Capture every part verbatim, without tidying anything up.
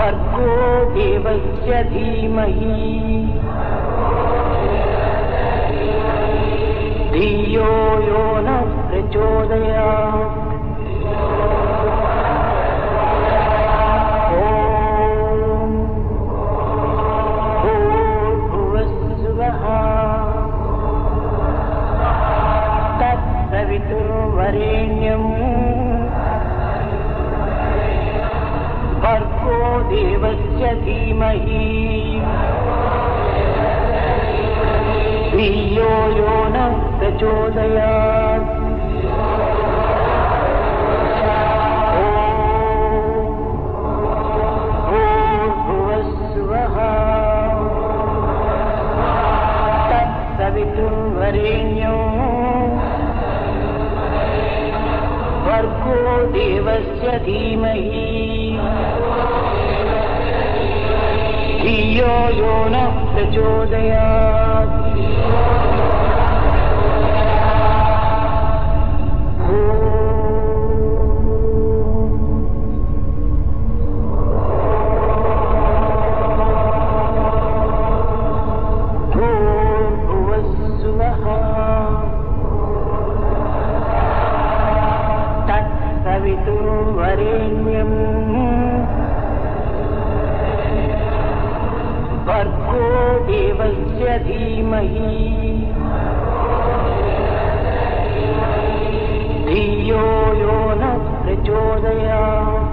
भर्गो देवस्य धीमहि धियो यो नः प्रचोदयात्। तत्सवितुर्वरेण्यम् भर्गो देवस्य धीमहि धियो यो नः प्रचोदयात्। भूर्भुवस्सुवः तत्सवितुर्वरेण्यम् भर्गो देवस्य धीमहि धियो यो नः प्रचोदयात्। भूर्भुवस्सुवः तत्सवितुर्वरेण्यम् भर्गो देवस्य धीमहि धियो यो नः प्रचोदयात्।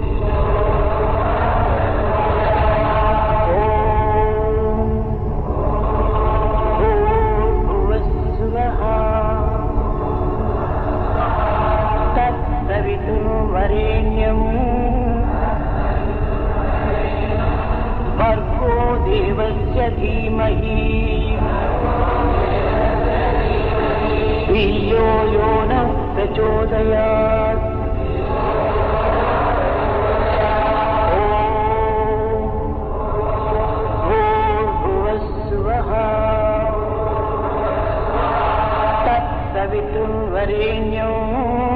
भूर्भुवस्सुवः तत्सवितुर्वरेण्यम् भर्गो देवस्य धीमहि धियो यो नः प्रचोदयात्। भूर्भुवस्सुवः तत्सवितुर्वरेण्यम्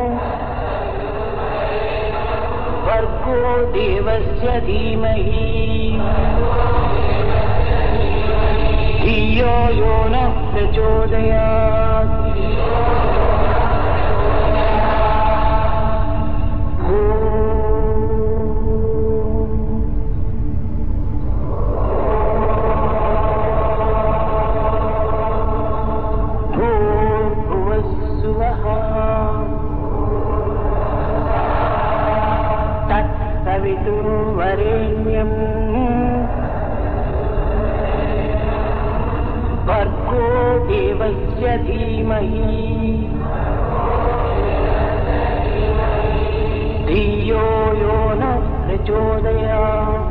भर्गो देवस्य धीमहि धियो यो नः प्रचोदयात्। भूर्भुवस्सुवः तत्सवितुर्वरेण्यम् भर्गो देवस्य धीमहि धियो यो नः प्रचोदयात्।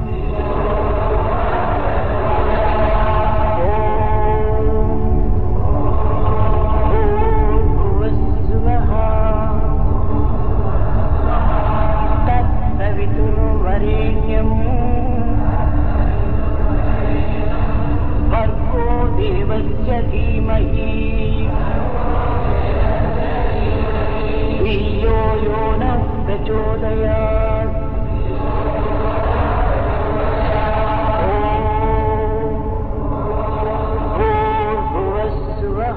भूर्भुवस्सुवः तत्सवितुर्वरेण्यम् भर्गो देवस्य धीमहि धियो यो नः प्रचोदयात्। भूर्भुवस्सुवः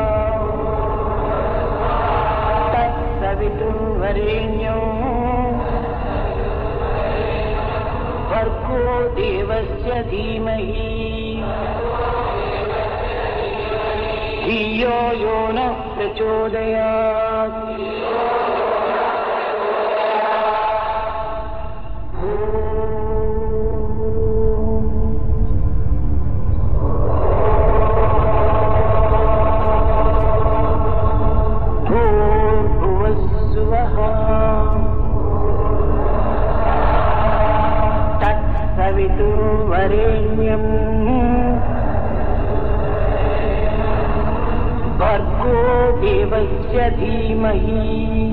तत्सवितुर्वरेण्यम् भर्गो देवस्य धीमहि धियो यो नः प्रचोदयात्। भूर्भुवस्सुवः तत्सवितुर्वरेण्यम् भर्गो देवस्य धीमहि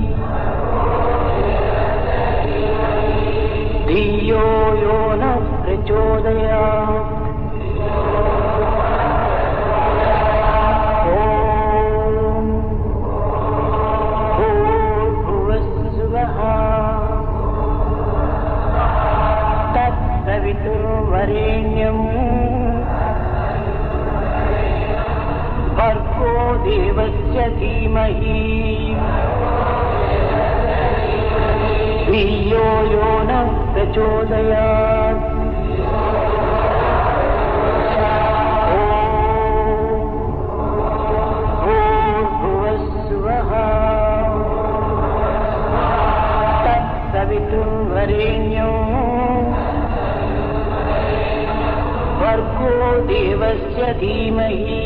धियो यो नः प्रचोदयात्। भूर्भुवस्सुवः तत्सवितुर्वरेण्यम् भर्गो देवस्य धीमहि धियो यो नः प्रचोदयात्। तत्सवितुर्वरेण्यम् भर्गो देवस्य धीमहि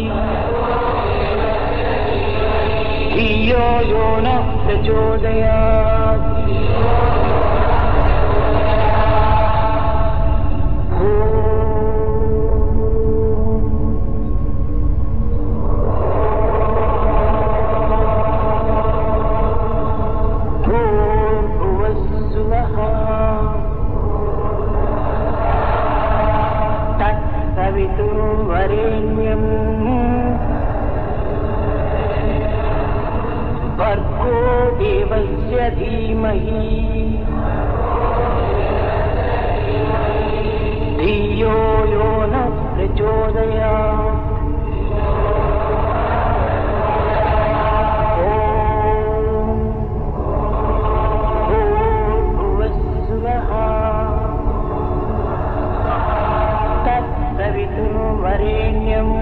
धियो यो नः प्रचोदयात्। तत्सवितुर्वरेण्यम् भर्गो देवस्य धीमहि धियो यो नः प्रचोदयात्। तत्सवितुर्वरेण्यम्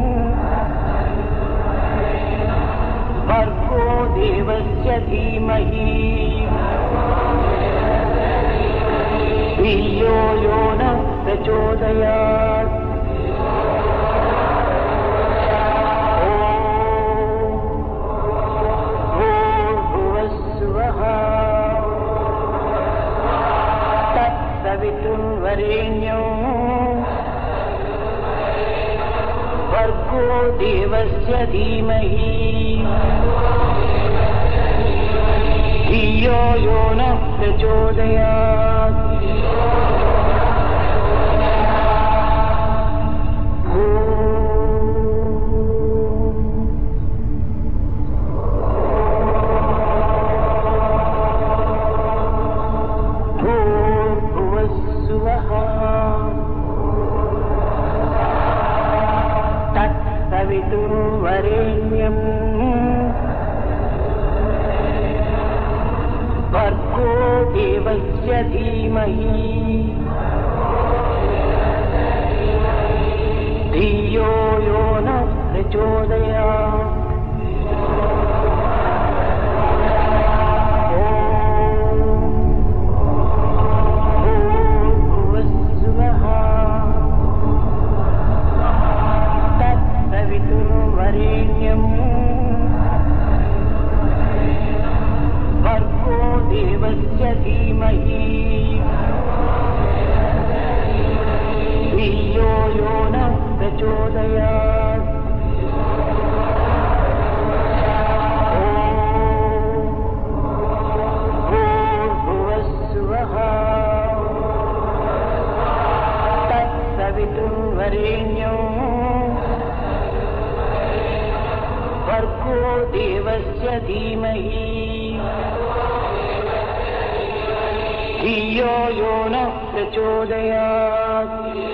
भर्गो देवस्य धीमहि धियो यो नः प्रचोदयात्। तत्सवितुर्वरेण्यम् भर्गो देवस्य धीमहि धियो यो नः प्रचोदयात्। तत्सवितुर्वरेण्यम् भर्गो देवस्य धीमहि धियो यो नः प्रचोदयात्। तत्सवितुर्वरेण्यम् भर्गो देवस्य धीमहि धियो यो नः प्रचोदयात्। तत्सवितुर्वरेण्यम् भर्गो देवस्य धीमहि धियो यो नः प्रचोदयात्।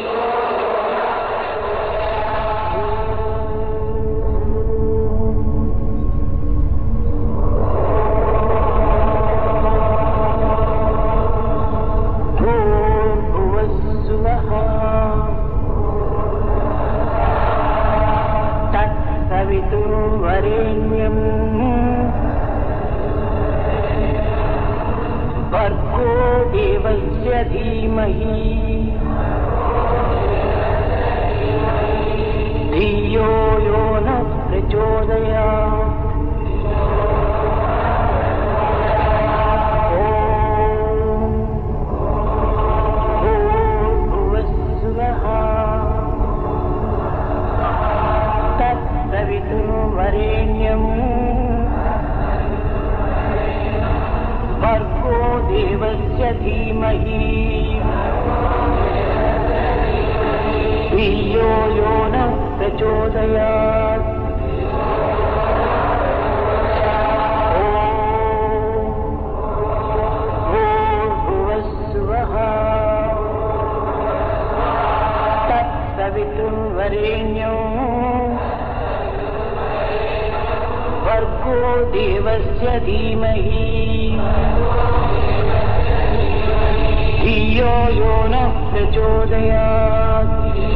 तत्सवितुर्वरेण्यम् भर्गो देवस्य धीमहि धियो यो नः प्रचोदयात्। तत्सवितुर्वरेण्यम् भर्गो देवस्य धीमहि धियो यो नः प्रचोदयात्। वरेण्यं भर्गो देवस्य धीमहि धियो यो नः प्रचोदयात्।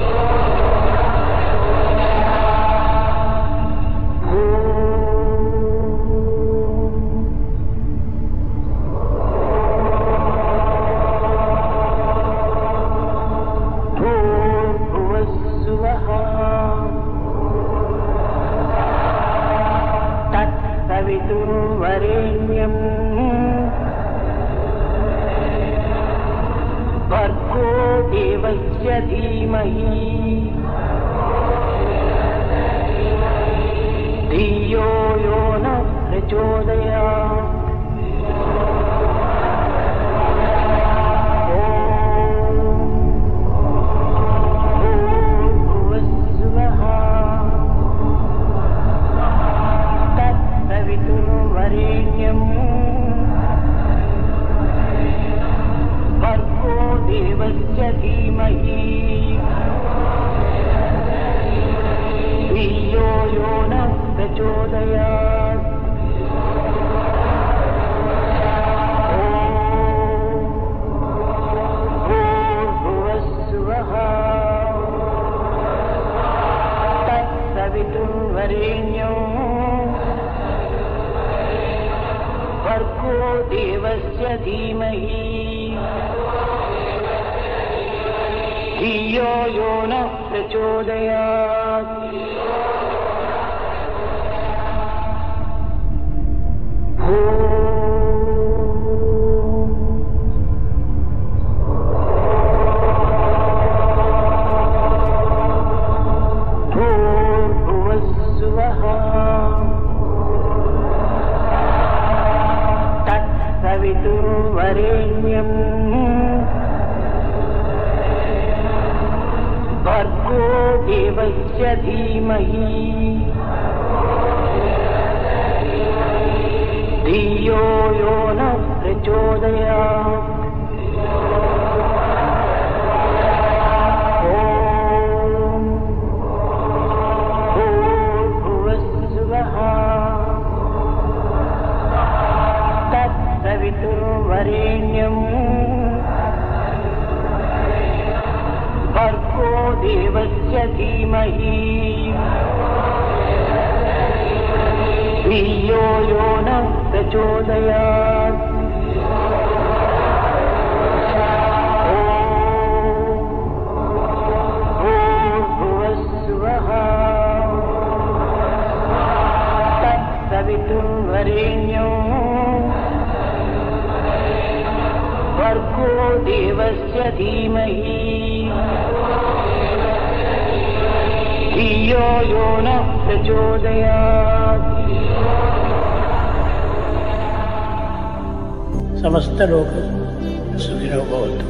वरेण्यं भर्गो देवस्य धीमहि धियो यो नः प्रचोदयात्। वरेण्यं भर्गो देवस्य धीमहि धियो यो नः प्रचोदयात्। भूर्भुवस्सुवः तत्सवितुर्वरेण्यं भर्गो देवस्य धीमहि धियो यो नः प्रचोदयात्। भूर्भुवस्सुवः वरेण्यं भर्गो देवस्य धीमहि धियो यो नः प्रचोदयात्। वरेण्यं भर्गो देवस्य धीमहि धियो यो नः प्रचोदयात्। भूर्भुवस्सुवः तत्सवितुर्वरेण्यं भर्गो देवस्य धीमहि धियो यो नः प्रचोदयात्। समस्त लोक सुखिनो भवन्तु।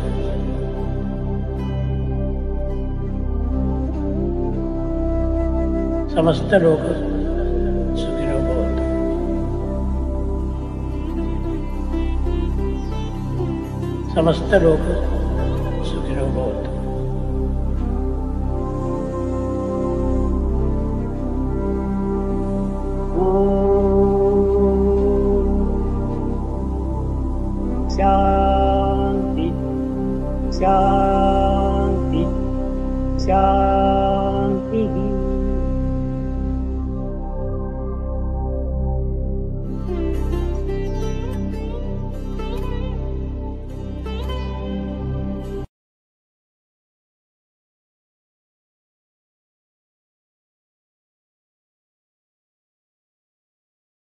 समस्त लोक सुखिनो भवन्तु। समस्त लोक सुखिनो भवन्तु। शांति शांति शांति।